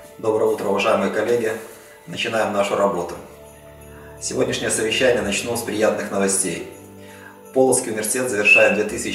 Доброе утро, уважаемые коллеги! Начинаем нашу работу. Сегодняшнее совещание начну с приятных новостей. Полоцкий университет завершает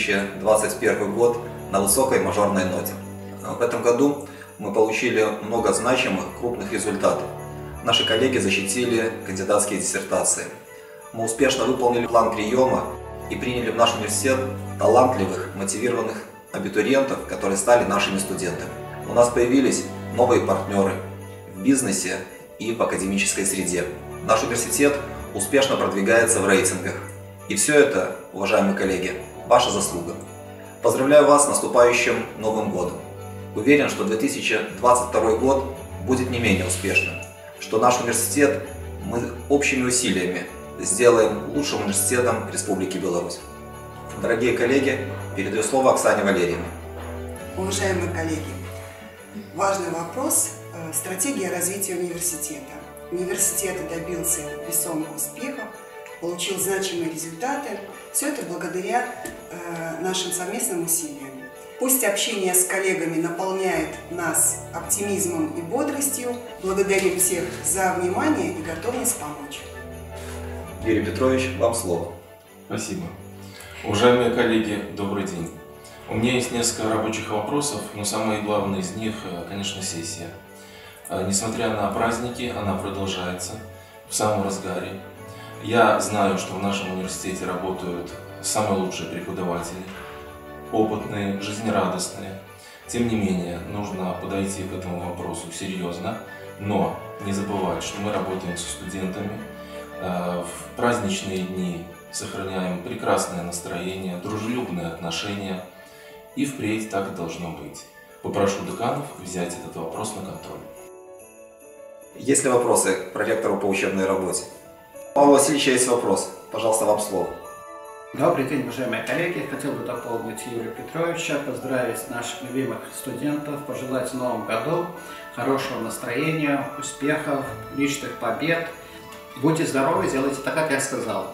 2021 год на высокой мажорной ноте. В этом году мы получили много значимых крупных результатов. Наши коллеги защитили кандидатские диссертации. Мы успешно выполнили план приема и приняли в наш университет талантливых, мотивированных абитуриентов, которые стали нашими студентами. У нас появились новые партнеры в бизнесе и в академической среде. Наш университет успешно продвигается в рейтингах. И все это, уважаемые коллеги, ваша заслуга. Поздравляю вас с наступающим Новым годом. Уверен, что 2022 год будет не менее успешным, что наш университет мы общими усилиями сделаем лучшим университетом Республики Беларусь. Дорогие коллеги, передаю слово Оксане Валерьевне. Уважаемые коллеги, важный вопрос – стратегия развития университета. Университет добился весомых успехов, получил значимые результаты. Все это благодаря нашим совместным усилиям. Пусть общение с коллегами наполняет нас оптимизмом и бодростью. Благодарим всех за внимание и готовность помочь. Юрий Петрович, вам слово. Спасибо. Уважаемые коллеги, добрый день. У меня есть несколько рабочих вопросов, но самый главный из них, конечно, сессия. Несмотря на праздники, она продолжается в самом разгаре. Я знаю, что в нашем университете работают самые лучшие преподаватели, опытные, жизнерадостные. Тем не менее, нужно подойти к этому вопросу серьезно, но не забывать, что мы работаем со студентами. В праздничные дни сохраняем прекрасное настроение, дружелюбные отношения, и впредь так и должно быть. Попрошу деканов взять этот вопрос на контроль. Есть ли вопросы к проректору по учебной работе? Павел Васильевич, есть вопрос. Пожалуйста, вам слово. Добрый день, уважаемые коллеги. Хотел бы дополнить Юрия Петровича, поздравить наших любимых студентов, пожелать в новом году хорошего настроения, успехов, личных побед. Будьте здоровы, делайте так, как я сказал.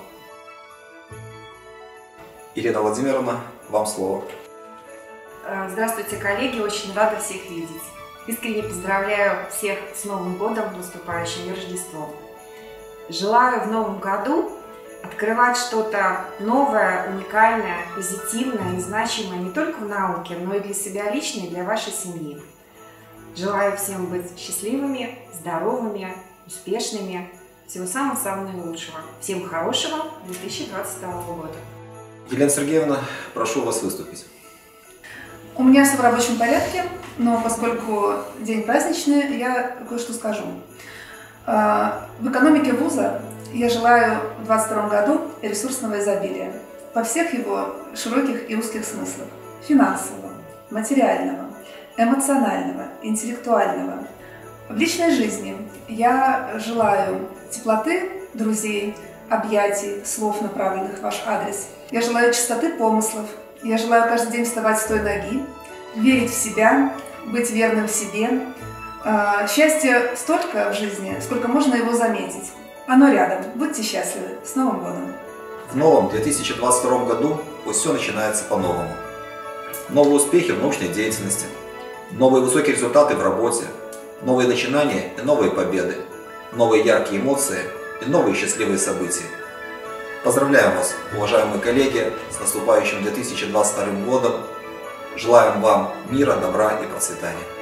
Ирина Владимировна, вам слово. Здравствуйте, коллеги, очень рада всех видеть. Искренне поздравляю всех с Новым годом, наступающим и Рождеством. Желаю в Новом году открывать что-то новое, уникальное, позитивное и значимое не только в науке, но и для себя лично и для вашей семьи. Желаю всем быть счастливыми, здоровыми, успешными. Всего самого-самого наилучшего. Всем хорошего 2022 года. Елена Сергеевна, прошу вас выступить. У меня все в рабочем порядке, но поскольку день праздничный, я кое-что скажу. В экономике вуза я желаю в 2022 году ресурсного изобилия во всех его широких и узких смыслах. Финансового, материального, эмоционального, интеллектуального. В личной жизни я желаю теплоты друзей, объятий, слов, направленных в ваш адрес. Я желаю чистоты помыслов. Я желаю каждый день вставать с той ноги, верить в себя, быть верным себе. Счастья столько в жизни, сколько можно его заметить. Оно рядом. Будьте счастливы. С Новым годом! В новом 2022 году пусть все начинается по-новому. Новые успехи в научной деятельности, новые высокие результаты в работе, новые начинания и новые победы, новые яркие эмоции и новые счастливые события. Поздравляем вас, уважаемые коллеги, с наступающим 2022 годом. Желаем вам мира, добра и процветания.